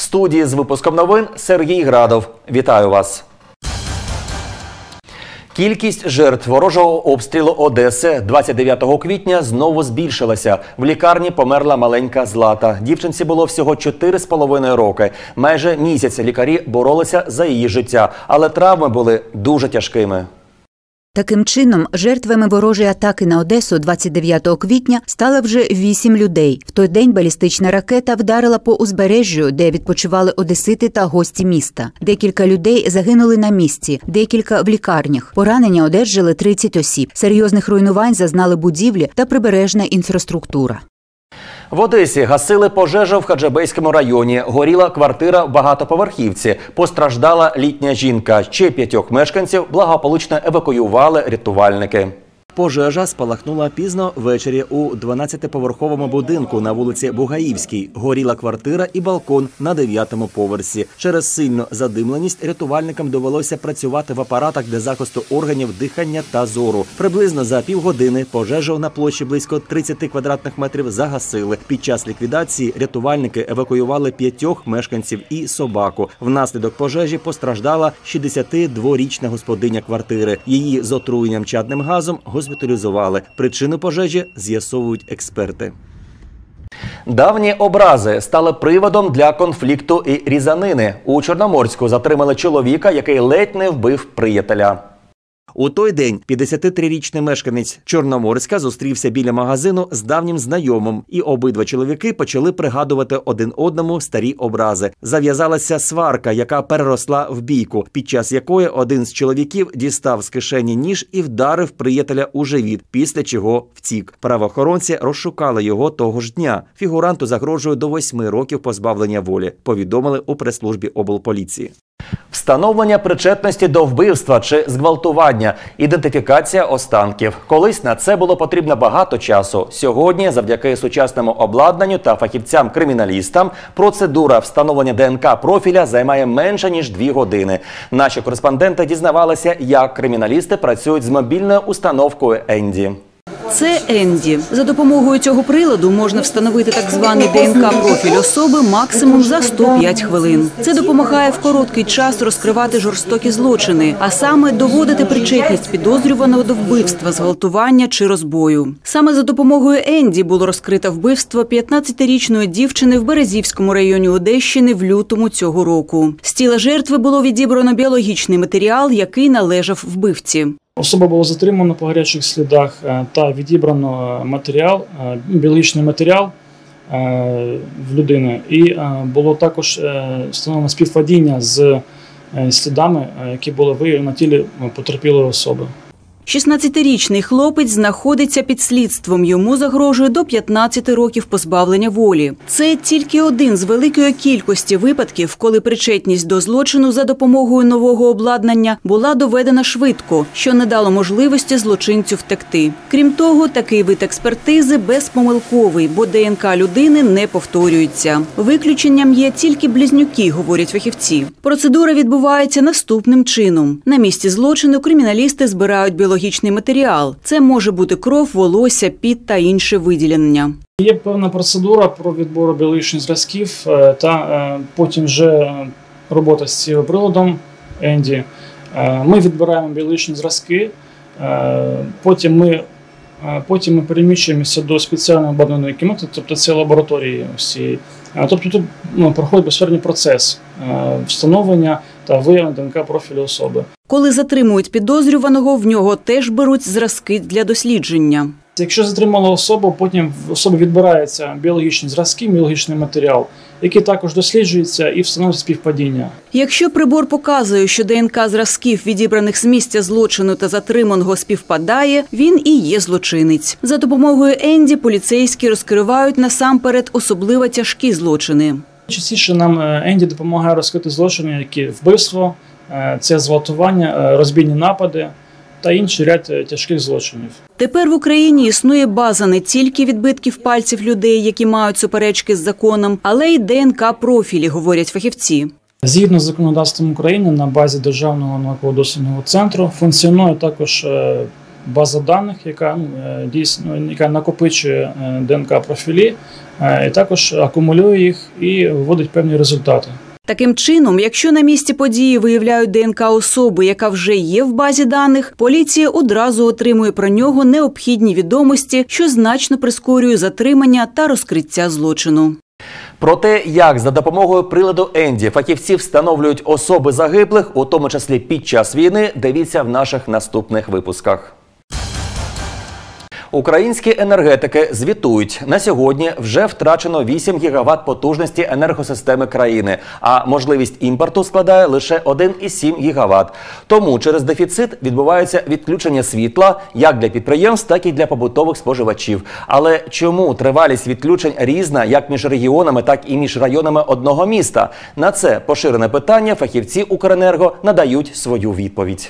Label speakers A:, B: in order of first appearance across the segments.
A: студії з випуском новин Сергій Градов. Вітаю вас. Кількість жертв ворожого обстрілу Одеси 29 квітня знову збільшилася. В лікарні померла маленька Злата. Дівчинці було всього 4,5 роки. Майже місяць лікарі боролися за її життя, але травми були дуже тяжкими.
B: Таким чином, жертвами ворожої атаки на Одесу 29 квітня стало вже 8 людей. В той день балістична ракета вдарила по узбережжю, де відпочивали одесити та гості міста. Декілька людей загинули на місці, декілька в лікарнях. Поранення одержали 30 осіб. Серйозних руйнувань зазнали будівлі та прибережна інфраструктура.
A: В Одесі гасили пожежу в Хаджибейському районі. Горіла квартира в багатоповерхівці. Постраждала літня жінка. Ще 5 мешканців благополучно евакуювали рятувальники. Пожежа спалахнула пізно ввечері у 12-поверховому будинку на вулиці Бугаївській. Горіла квартира і балкон на 9-му поверсі. Через сильну задимленість рятувальникам довелося працювати в апаратах для захисту органів дихання та зору. Приблизно за півгодини пожежу на площі близько 30 квадратних метрів загасили. Під час ліквідації рятувальники евакуювали 5 мешканців і собаку. Внаслідок пожежі постраждала 62-річна господиня квартири. Її з отруєнням чадним газом госпіталізували. Причину пожежі з'ясовують експерти. Давні образи стали приводом для конфлікту і різанини. У Чорноморську затримали чоловіка, який ледь не вбив приятеля. У той день 53-річний мешканець Чорноморська зустрівся біля магазину з давнім знайомим, і обидва чоловіки почали пригадувати один одному старі образи. Зав'язалася сварка, яка переросла в бійку, під час якої один з чоловіків дістав з кишені ніж і вдарив приятеля у живіт, після чого втік. Правоохоронці розшукали його того ж дня. Фігуранту загрожує до 8 років позбавлення волі, повідомили у прес-службі облполіції. Встановлення причетності до вбивства чи зґвалтування, ідентифікація останків. Колись на це було потрібно багато часу. Сьогодні, завдяки сучасному обладнанню та фахівцям-криміналістам, процедура встановлення ДНК-профіля займає менше, ніж 2 години. Наші кореспонденти дізнавалися, як криміналісти працюють з мобільною установкою «Енді».
C: Це «Енді». За допомогою цього приладу можна встановити так званий ДНК-профіль особи максимум за 105 хвилин. Це допомагає в короткий час розкривати жорстокі злочини, а саме доводити причетність підозрюваного до вбивства, зґвалтування чи розбою. Саме за допомогою «Енді» було розкрито вбивство 15-річної дівчини в Березівському районі Одещини в лютому цього року. З тіла жертви було відібрано біологічний матеріал, який належав вбивці.
D: Особа була затримана по гарячих слідах та відібрано матеріал, біологічний матеріал в людини. І було також встановлено співпадіння з слідами, які були виявлені на тілі потерпілої особи.
C: 16-річний хлопець знаходиться під слідством. Йому загрожує до 15 років позбавлення волі. Це тільки один з великої кількості випадків, коли причетність до злочину за допомогою нового обладнання була доведена швидко, що не дало можливості злочинцю втекти. Крім того, такий вид експертизи безпомилковий, бо ДНК людини не повторюється. Виключенням є тільки близнюки, говорять фахівці. Процедура відбувається наступним чином. На місці злочину криміналісти збирають біологічний матеріал. Це може бути кров, волосся, піт та інше виділення.
D: Є певна процедура про відбор біологічних зразків та потім вже робота з цим приладом «Енді». Ми відбираємо біологічні зразки, потім ми переміщуємося до спеціально обладнаної кімнати, тобто це лабораторії всі. Тобто тут проходить безпередній процес встановлення та виявлення ДНК-профілю особи.
C: Коли затримують підозрюваного, в нього теж беруть зразки для дослідження.
D: Якщо затримала особу, потім в особі відбираються біологічні зразки, біологічний матеріал, який також досліджується і встановлює співпадіння.
C: Якщо прибор показує, що ДНК зразків, відібраних з місця злочину та затриманого, співпадає, він і є злочинець. За допомогою «Енді» поліцейські розкривають насамперед особливо тяжкі злочини.
D: Частіше нам «Енді» допомагає розкрити злочини, які вбивство, це зґвалтування, розбійні напади та інший ряд тяжких злочинів.
C: Тепер в Україні існує база не тільки відбитків пальців людей, які мають суперечки з законом, але й ДНК-профілі, говорять фахівці.
D: Згідно з законодавством України, на базі Державного науково-дослідного центру функціонує також база даних, яка дійсно накопичує ДНК-профілі, і також акумулює їх і виводить певні результати.
C: Таким чином, якщо на місці події виявляють ДНК особи, яка вже є в базі даних, поліція одразу отримує про нього необхідні відомості, що значно прискорює затримання та розкриття злочину.
A: Про те, як за допомогою приладу Енді фахівці встановлюють особи загиблих, у тому числі під час війни, дивіться в наших наступних випусках. Українські енергетики звітують, на сьогодні вже втрачено 8 гігават потужності енергосистеми країни, а можливість імпорту складає лише 1,7 гігават. Тому через дефіцит відбувається відключення світла як для підприємств, так і для побутових споживачів. Але чому тривалість відключень різна як між регіонами, так і між районами одного міста? На це поширене питання фахівці Укренерго надають свою відповідь.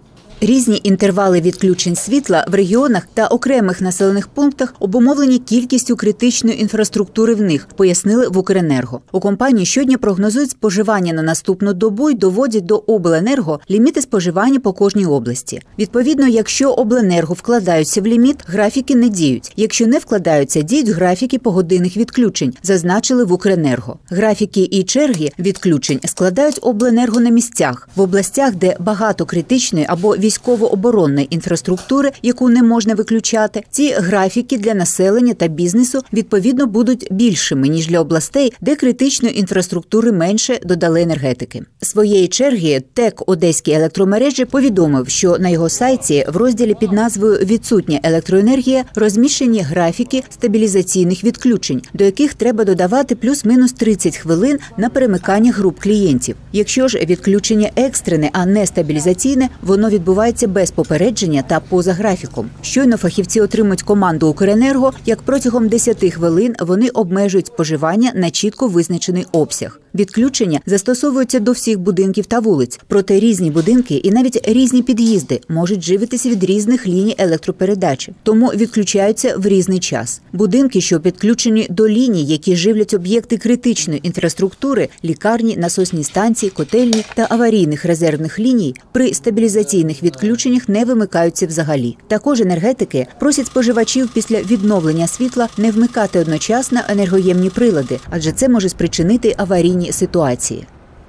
B: Різні інтервали відключень світла в регіонах та окремих населених пунктах обумовлені кількістю критичної інфраструктури в них, пояснили в Укренерго. У компанії щодня прогнозують споживання на наступну добу й доводять до обленерго ліміти споживання по кожній області. Відповідно, якщо обленерго вкладаються в ліміт, графіки не діють. Якщо не вкладаються, діють графіки погодинних відключень, зазначили в Укренерго. Графіки і черги відключень складають обленерго на місцях. В областях, де багато критичної або військово-оборонної інфраструктури, яку не можна виключати, ці графіки для населення та бізнесу відповідно будуть більшими, ніж для областей, де критичної інфраструктури менше, додали енергетики. Своєї черги ТЕК «Одеські електромережі» повідомив, що на його сайті в розділі під назвою «Відсутня електроенергія» розміщені графіки стабілізаційних відключень, до яких треба додавати плюс-мінус 30 хвилин на перемикання груп клієнтів. Якщо ж відключення екстрене, а не стабілізаційне, воно відбувається без попередження та поза графіком. Щойно фахівці отримують команду Укренерго, як протягом 10 хвилин вони обмежують споживання на чітко визначений обсяг. Відключення застосовуються до всіх будинків та вулиць, проте різні будинки і навіть різні під'їзди можуть живитися від різних ліній електропередачі, тому відключаються в різний час. Будинки, що підключені до ліній, які живлять об'єкти критичної інфраструктури, лікарні, насосні станції, котельні та аварійних резервних ліній, при стабілізаційних відключеннях не вимикаються взагалі. Також енергетики просять споживачів після відновлення світла не вмикати одночасно енергоємні прилади, адже це може спричинити аварійні ситуації.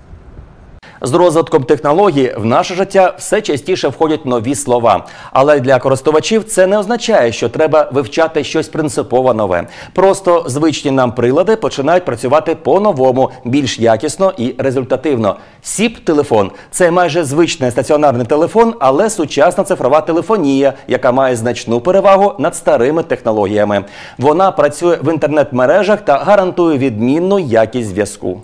A: З розвитком технологій в наше життя все частіше входять нові слова. Але для користувачів це не означає, що треба вивчати щось принципово нове. Просто звичні нам прилади починають працювати по-новому, більш якісно і результативно. СІП-телефон – це майже звичний стаціонарний телефон, але сучасна цифрова телефонія, яка має значну перевагу над старими технологіями. Вона працює в інтернет-мережах та гарантує відмінну якість зв'язку.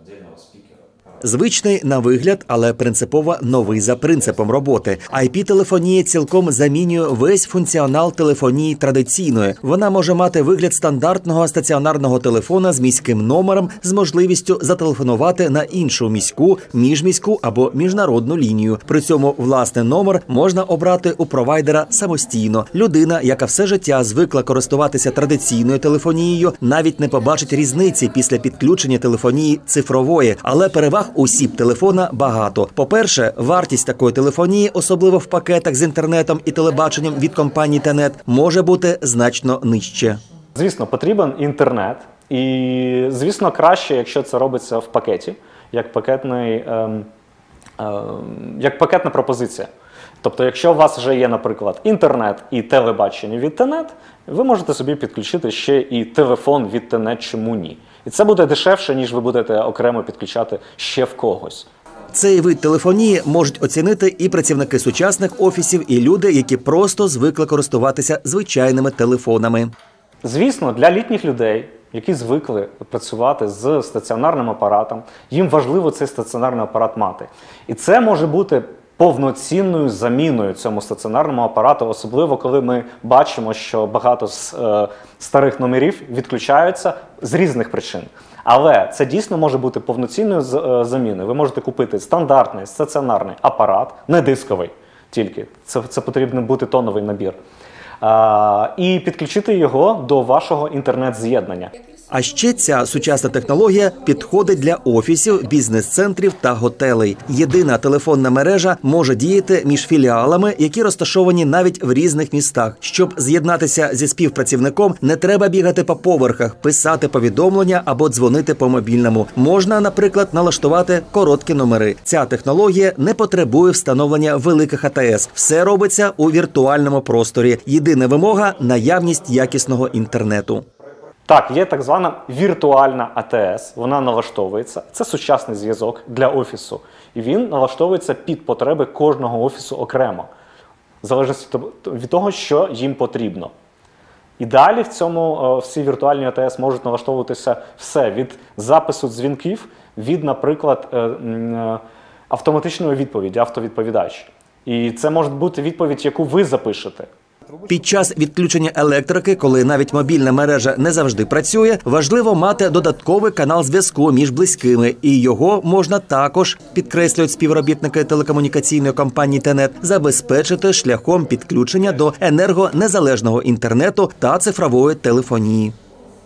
A: Звичний на вигляд, але принципово новий за принципом роботи. IP-телефонія цілком замінює весь функціонал телефонії традиційної. Вона може мати вигляд стандартного стаціонарного телефона з міським номером з можливістю зателефонувати на іншу міську, міжміську або міжнародну лінію. При цьому власний номер можна обрати у провайдера самостійно. Людина, яка все життя звикла користуватися традиційною телефонією, навіть не побачить різниці після підключення телефонії цифрової, але переваг у СІП-телефона багато. По-перше, вартість такої телефонії, особливо в пакетах з інтернетом і телебаченням від компанії Тенет, може бути значно нижче.
E: Звісно, потрібен інтернет. І, звісно, краще, якщо це робиться в пакеті, як пакетна пропозиція. Тобто, якщо у вас вже є, наприклад, інтернет і телебачення від Тенет, ви можете собі підключити ще і телефон від Тенет, чому ні. І це буде дешевше, ніж ви будете окремо підключати ще в когось.
A: Цей вид телефонії можуть оцінити і працівники сучасних офісів, і люди, які просто звикли користуватися звичайними телефонами.
E: Звісно, для літніх людей, які звикли працювати з стаціонарним апаратом, їм важливо цей стаціонарний апарат мати. І це може бути повноцінною заміною цьому стаціонарному апарату, особливо коли ми бачимо, що багато старих номерів відключаються з різних причин. Але це дійсно може бути повноцінною заміною. Ви можете купити стандартний стаціонарний апарат, не дисковий тільки, це потрібно бути тоновий набір. і підключити його до вашого інтернет-з'єднання.
A: А ще ця сучасна технологія підходить для офісів, бізнес-центрів та готелей. Єдина телефонна мережа може діяти між філіалами, які розташовані навіть в різних містах. Щоб з'єднатися зі співпрацівником, не треба бігати по поверхах, писати повідомлення або дзвонити по мобільному. Можна, наприклад, налаштувати короткі номери. Ця технологія не потребує встановлення великих АТС. Все робиться у віртуальному просторі. Єдина вимога – наявність якісного інтернету.
E: Так, є так звана віртуальна АТС, вона налаштовується. Це сучасний зв'язок для офісу. І він налаштовується під потреби кожного офісу окремо, в залежності від того, що їм потрібно. І далі в цій віртуальній АТС можуть налаштовуватися все, від запису дзвінків, від, наприклад, автоматичної відповіді, автовідповідач. І це може бути відповідь, яку ви запишете.
A: Під час відключення електрики, коли навіть мобільна мережа не завжди працює, важливо мати додатковий канал зв'язку між близькими. І його можна також, підкреслюють співробітники телекомунікаційної компанії ТЕНЕТ, забезпечити шляхом підключення до енергонезалежного інтернету та цифрової телефонії.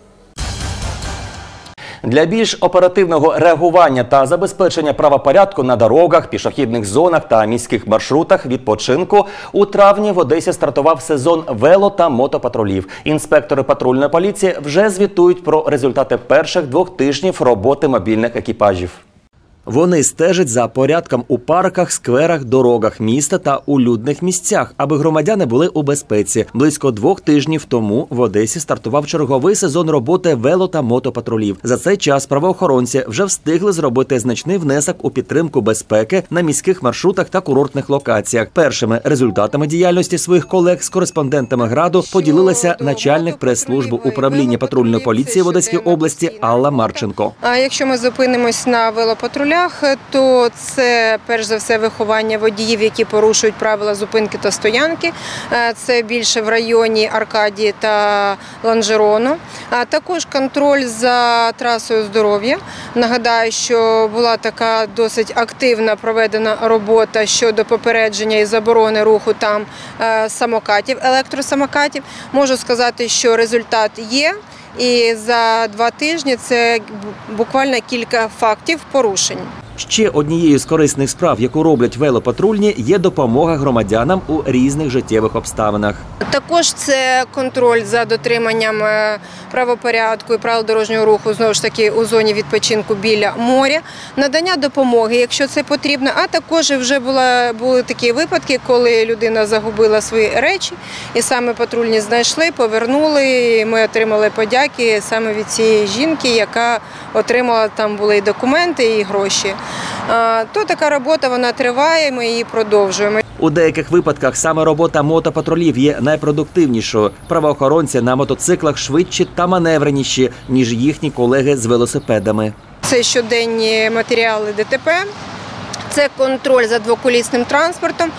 A: Для більш оперативного реагування та забезпечення правопорядку на дорогах, пішохідних зонах та міських маршрутах відпочинку у травні в Одесі стартував сезон вело- та мотопатрулів. Інспектори патрульної поліції вже звітують про результати перших 2 тижнів роботи мобільних екіпажів. Вони стежать за порядком у парках, скверах, дорогах міста та у людних місцях, аби громадяни були у безпеці. Близько 2 тижнів тому в Одесі стартував черговий сезон роботи вело- та мотопатрулів. За цей час правоохоронці вже встигли зробити значний внесок у підтримку безпеки на міських маршрутах та курортних локаціях. Першими результатами діяльності своїх колег з кореспондентами «Граду» поділилася начальник прес-служби управління патрульної поліції в Одеській області Алла Марченко.
F: Якщо ми зупинимось на велопатрулях, то це перш за все виховання водіїв, які порушують правила зупинки та стоянки. Це більше в районі Аркадії та Ланжерону. А також контроль за трасою здоров'я. Нагадаю, що була така досить активна проведена робота щодо попередження і заборони руху там самокатів, електросамокатів. Можу сказати, що результат є. І за 2 тижні це буквально кілька фактів порушень.
A: Ще однією з корисних справ, яку роблять велопатрульні, є допомога громадянам у різних життєвих обставинах.
F: Також це контроль за дотриманням правопорядку і правил дорожнього руху, знову ж таки, у зоні відпочинку біля моря, надання допомоги, якщо це потрібно, а також вже були такі випадки, коли людина загубила свої речі, і саме патрульні знайшли, повернули, і ми отримали подяки саме від цієї жінки, яка отримала, там були і документи, і гроші. То така робота, вона триває, ми її продовжуємо.
A: У деяких випадках саме робота мотопатрулів є найпродуктивнішою. Правоохоронці на мотоциклах швидші та маневреніші, ніж їхні колеги з велосипедами.
F: Це щоденні матеріали ДТП. Це контроль за двоколісним транспортом,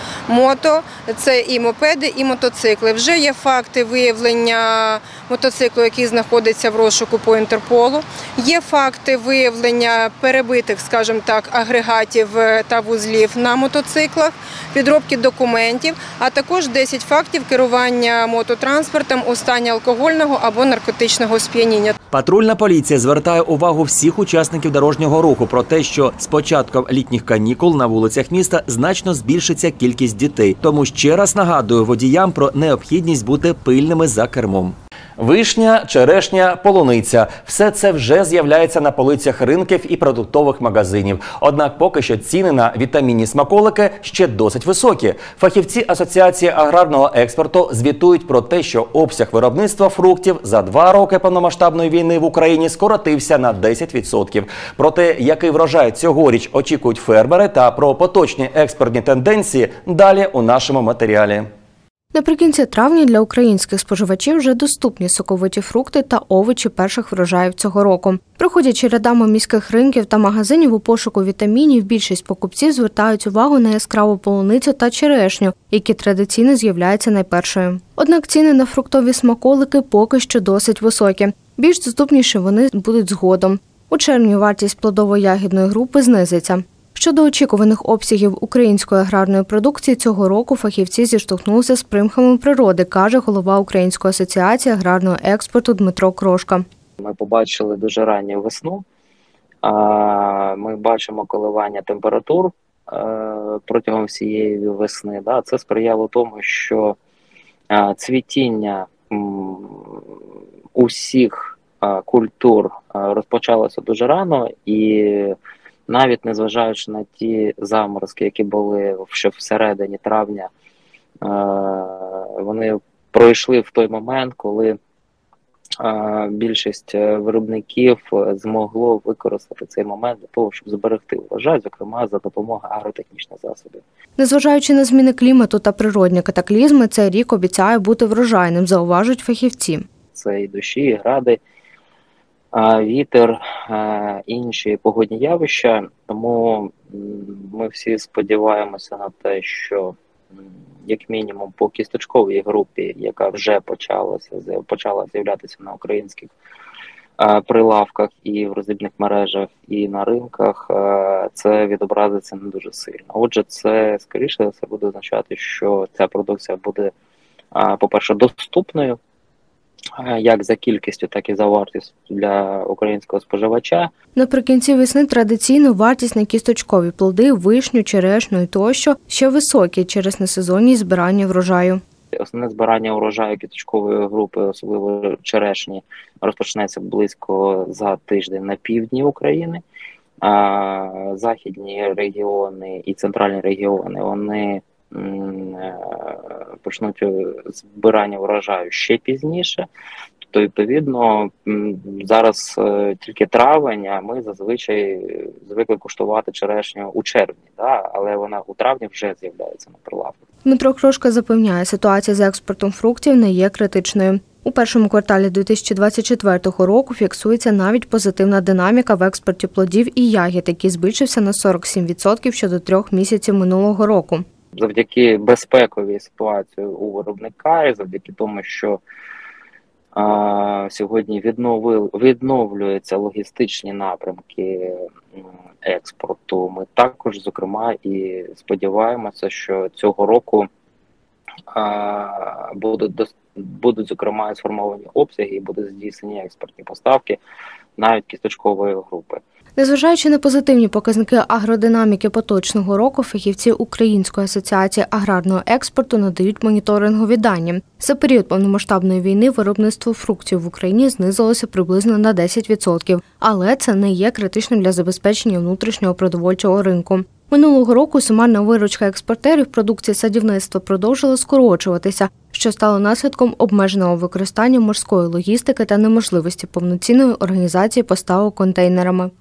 F: це і мопеди, і мотоцикли. Вже є факти виявлення мотоциклу, який знаходиться в розшуку по Інтерполу. Є факти виявлення перебитих, скажімо так, агрегатів та вузлів на мотоциклах, підробки документів, а також 10 фактів керування мототранспортом у стані алкогольного або наркотичного сп'яніння.
A: Патрульна поліція звертає увагу всіх учасників дорожнього руху про те, що з початком літніх канікул на вулицях міста значно збільшиться кількість дітей. Тому ще раз нагадую водіям про необхідність бути пильними за кермом. Вишня, черешня, полуниця – все це вже з'являється на полицях ринків і продуктових магазинів. Однак поки що ціни на вітамінні смаколики ще досить високі. Фахівці Асоціації аграрного експорту звітують про те, що обсяг виробництва фруктів за 2 роки повномасштабної війни в Україні скоротився на 10%. Про те, який врожай цьогоріч очікують фермери та про поточні експортні тенденції – далі у нашому матеріалі.
G: Наприкінці травня для українських споживачів вже доступні соковиті фрукти та овочі перших врожаїв цього року. Проходячи рядами міських ринків та магазинів у пошуку вітамінів, більшість покупців звертають увагу на яскраву полуницю та черешню, які традиційно з'являються найпершою. Однак ціни на фруктові смаколики поки що досить високі. Більш доступніші вони будуть згодом. У червні вартість плодово-ягідної групи знизиться. Щодо очікуваних обсягів української аграрної продукції цього року фахівці зіштовхнулися з примхами природи, каже голова Української асоціації аграрного експорту Дмитро Крошка.
H: Ми побачили дуже ранню весну. Ми бачимо коливання температур протягом всієї весни. Це сприяло тому, що цвітіння усіх культур розпочалося дуже рано, і навіть незважаючи на ті заморозки, які були ще всередині травня, вони пройшли в той момент, коли більшість виробників змогло використати цей момент для того, щоб зберегти урожай, зокрема за допомогою агротехнічних засобів.
G: Незважаючи на зміни клімату та природні катаклізми, цей рік обіцяє бути врожайним, зауважують фахівці.
H: Це і дощі, і гради, вітер, інші погодні явища. Тому ми всі сподіваємося на те, що як мінімум по кісточковій групі, яка вже почала з'являтися на українських прилавках і в роздрібних мережах, і на ринках, це відобразиться не дуже сильно. Отже, це, скоріше за все, буде означати, що ця продукція буде, по-перше, доступною, як за кількістю, так і за вартістю для українського споживача.
G: Наприкінці весни традиційно вартість на кісточкові плоди, вишню, черешню тощо ще високі через несезонність збирання врожаю.
H: Основне збирання урожаю кісточкової групи, особливо черешні, розпочнеться близько за тиждень на півдні України. Західні регіони і центральні регіони, вони почнуть збирання врожаю ще пізніше. Тобто, відповідно, зараз тільки травень, а ми зазвичай звикли куштувати черешню у червні, але вона у травні вже з'являється на прилавках.
G: Дмитро Крошка запевняє, ситуація з експортом фруктів не є критичною. У першому кварталі 2024 року фіксується навіть позитивна динаміка в експорті плодів і ягід, який збільшився на 47% щодо 3 місяців минулого року.
H: Завдяки безпековій ситуації у виробника і завдяки тому, що сьогодні відновлюються логістичні напрямки експорту, ми також, зокрема, і сподіваємося, що цього року будуть, зокрема, сформовані обсяги і будуть здійснені експортні поставки навіть кісточкової групи.
G: Незважаючи на позитивні показники агродинаміки поточного року, фахівці Української асоціації аграрного експорту надають моніторингові дані. За період повномасштабної війни виробництво фруктів в Україні знизилося приблизно на 10%, але це не є критичним для забезпечення внутрішнього продовольчого ринку. Минулого року сумарна виручка експортерів продукції садівництва продовжила скорочуватися, що стало наслідком обмеженого використання морської логістики та неможливості повноцінної організації поставок контейнерами.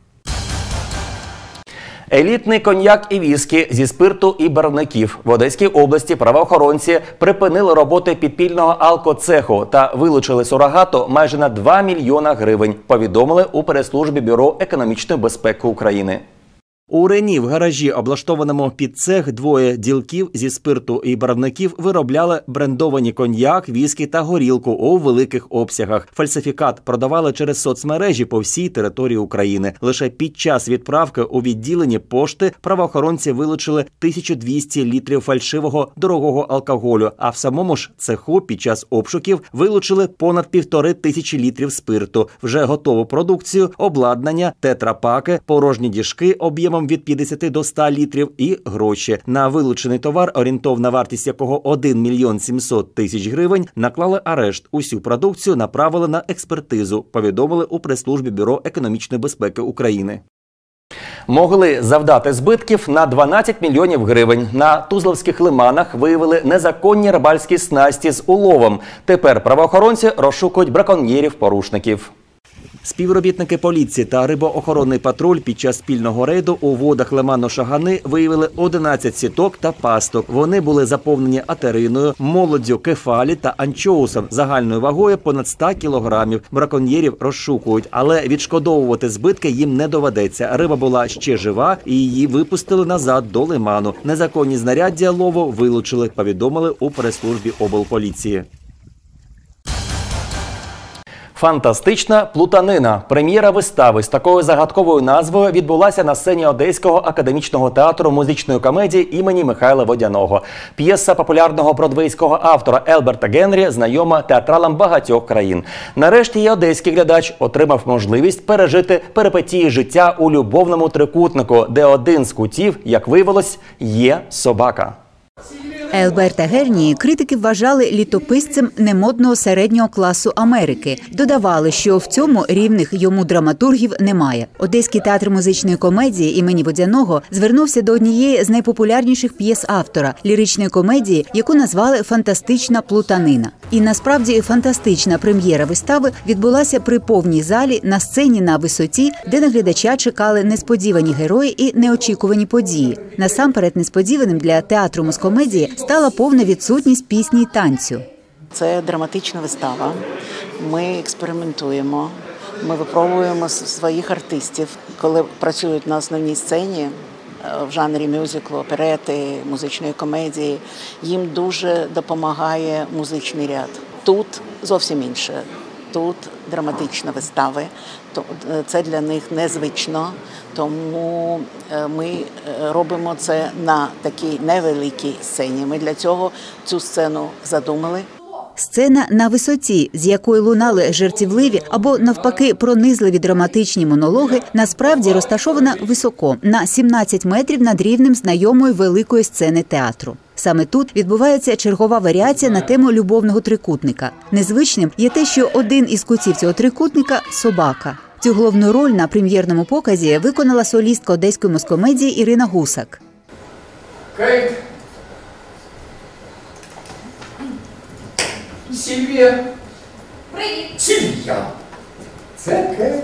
A: Елітний коньяк і віскі зі спирту і барвників. В Одеській області правоохоронці припинили роботи підпільного алкоцеху та вилучили сурогату майже на 2 мільйона гривень, повідомили у прес-службі Бюро економічної безпеки України. У Рені в гаражі, облаштованому під цех, двоє ділків зі спирту і барвників виробляли брендовані коньяк, віскі та горілку у великих обсягах. Фальсифікат продавали через соцмережі по всій території України. Лише під час відправки у відділенні пошти правоохоронці вилучили 1200 літрів фальшивого дорогого алкоголю, а в самому ж цеху під час обшуків вилучили понад 1500 літрів спирту, вже готову продукцію, обладнання, тетрапаки, порожні діжки об'ємом від 50 до 100 літрів і гроші. На вилучений товар, орієнтовна вартість якого 1 мільйон 700 тисяч гривень, наклали арешт. Усю продукцію направили на експертизу, повідомили у прес-службі Бюро економічної безпеки України. Могли завдати збитків на 12 мільйонів гривень. На Тузловських лиманах виявили незаконні рибальські снасті з уловом. Тепер правоохоронці розшукують браконьєрів-порушників. Співробітники поліції та рибоохоронний патруль під час спільного рейду у водах лиману Шагани виявили 11 сіток та пасток. Вони були заповнені атериною, молоддю, кефалі та анчоусом загальною вагою понад 100 кілограмів. Браконьєрів розшукують, але відшкодовувати збитки їм не доведеться. Риба була ще жива і її випустили назад до лиману. Незаконні знаряддя лову вилучили, повідомили у прес-службі облполіції. Фантастична плутанина. Прем'єра вистави з такою загадковою назвою відбулася на сцені Одеського академічного театру музичної комедії імені Михайла Водяного. П'єса популярного бродвейського автора Елберта Генрі знайома театралам багатьох країн. Нарешті і одеський глядач отримав можливість пережити перипетії життя у любовному трикутнику, де один з кутів, як виявилось, є собака.
B: Елберта Герні критики вважали літописцем немодного середнього класу Америки. Додавали, що в цьому рівних йому драматургів немає. Одеський театр музичної комедії імені Водяного звернувся до однієї з найпопулярніших п'єс автора – ліричної комедії, яку назвали «Фантастична плутанина». І насправді фантастична прем'єра вистави відбулася при повній залі на сцені на висоті, де на глядача чекали несподівані герої і неочікувані події. Насамперед несподіваним для театру музкомедії стала повна відсутність пісні й танцю.
I: Це драматична вистава. Ми експериментуємо, ми випробуємо своїх артистів, коли працюють на основній сцені в жанрі мюзиклу, оперети, музичної комедії. Їм дуже допомагає музичний ряд. Тут зовсім інше. Тут драматичні вистави. Це для них незвично, тому ми робимо це на такій невеликій сцені. Ми для цього цю сцену задумали.
B: Сцена на висоті, з якої лунали жартівливі або, навпаки, пронизливі драматичні монологи, насправді розташована високо, на 17 метрів над рівнем знайомої великої сцени театру. Саме тут відбувається чергова варіація на тему любовного трикутника. Незвичним є те, що один із кутів цього трикутника – собака. Цю головну роль на прем'єрному показі виконала солістка Одеської музкомедії Ірина Гусак.
J: Кейт. Сільвія. Привіт. Сільвія. Це Кейт.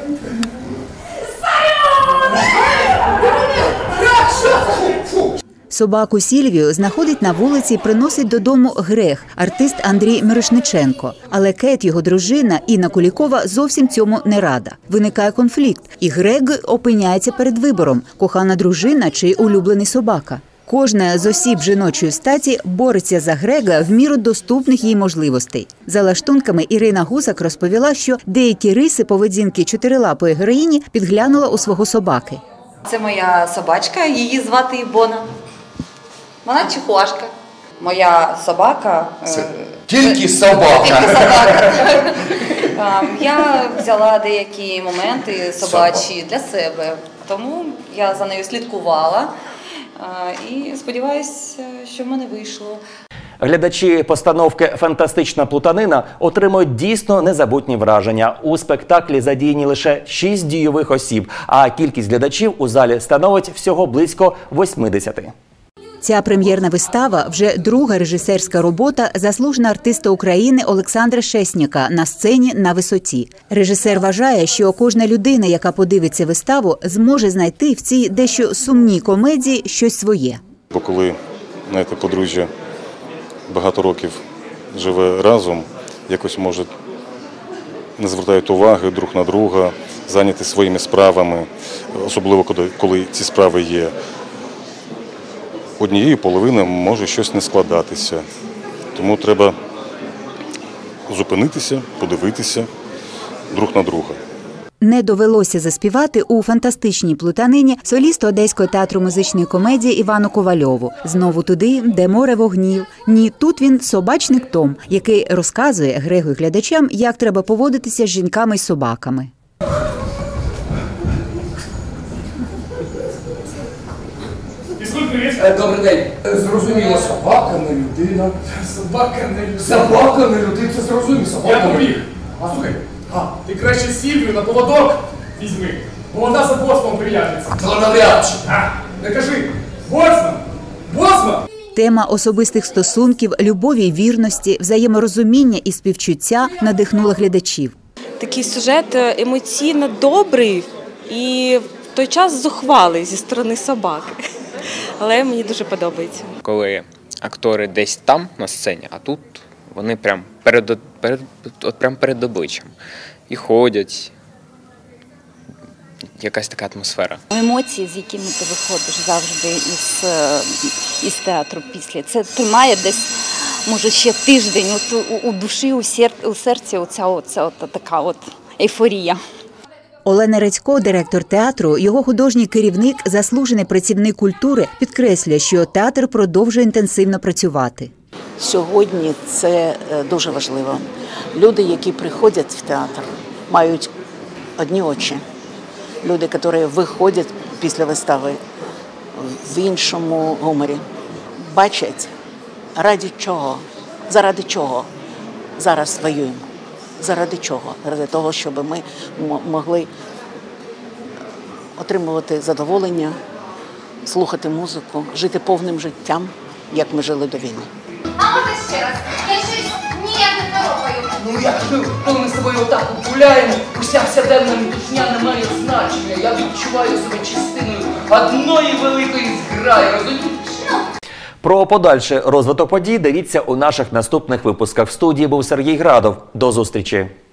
B: Собаку Сільвію знаходить на вулиці і приносить додому Грег, артист Андрій Мирошниченко. Але Кейт, його дружина, Інна Кулікова, зовсім цьому не рада. Виникає конфлікт, і Грег опиняється перед вибором – кохана дружина чи улюблений собака. Кожна з осіб жіночої статі бореться за Грега в міру доступних їй можливостей. За лаштунками Ірина Гусак розповіла, що деякі риси поведінки чотирилапої героїні підглянула у свого собаки.
K: Це моя собачка, її звати Ібона. Вона чихуашка. Моя собака...
J: Тільки собака.
K: Я взяла деякі моменти собачі для себе, тому я за нею слідкувала і сподіваюся, що в мене вийшло.
A: Глядачі постановки «Фантастична плутанина» отримують дійсно незабутні враження. У спектаклі задіяні лише 6 дійових осіб, а кількість глядачів у залі становить всього близько 80.
B: Ця прем'єрна вистава – вже друга режисерська робота заслуженого артиста України Олександра Шесняка на сцені на висоті. Режисер вважає, що кожна людина, яка подивиться виставу, зможе знайти в цій дещо сумній комедії щось своє.
L: Бо коли, знаєте, подружжя багато років живе разом, якось, може, не звертають уваги друг на друга, зайняті своїми справами, особливо коли ці справи є. Однієї половини може щось не складатися. Тому треба зупинитися, подивитися друг на друга.
B: Не довелося заспівати у «Фантастичній плутанині» солісту Одеського театру музичної комедії Івану Ковальову. Знову туди, де море вогнів. Ні, тут він собачник Том, який розказує Грегу і глядачам, як треба поводитися з жінками й собаками.
J: Добрий день. Зрозуміло, собака не людина. Собака не людина. Собака не людина, це зрозуміло. Я побіг. А слухай, ти краще Сільвію на поводок візьми, бо вона за боцманом прив'яжеться. То навряд чи. Не кажи, боцман, боцман.
B: Тема особистих стосунків, любові й вірності, взаєморозуміння і співчуття надихнула глядачів.
M: Такий сюжет емоційно добрий і в той час зухвалий зі сторони собаки. Але мені дуже подобається.
N: Коли актори десь там на сцені, а тут вони прям перед обличчям. І ходять. Якась така атмосфера.
O: Емоції, з якими ти виходиш завжди із театру після. Це тримає десь може ще тиждень, у душі, у серці оця така ейфорія.
B: Олена Рецько, директор театру, його художній керівник, заслужений працівник культури, підкреслює, що театр продовжує інтенсивно працювати.
I: Сьогодні це дуже важливо. Люди, які приходять в театр, мають одні очі. Люди, які виходять після вистави в іншому гуморі, бачать, заради чого зараз воюємо. Заради чого? Заради того, щоб ми могли отримувати задоволення, слухати музику, жити повним життям, як ми жили до війни.
P: А може ще раз? Я щось ніяк не торопаю.
J: Ну як ж, коли ми з тобою отак гуляємо, уся вседенна метушня не має значення. Я відчуваю себе частиною одної великої зграї, розумієш?
A: Про подальший розвиток подій дивіться у наших наступних випусках. В студії був Сергій Градов. До зустрічі!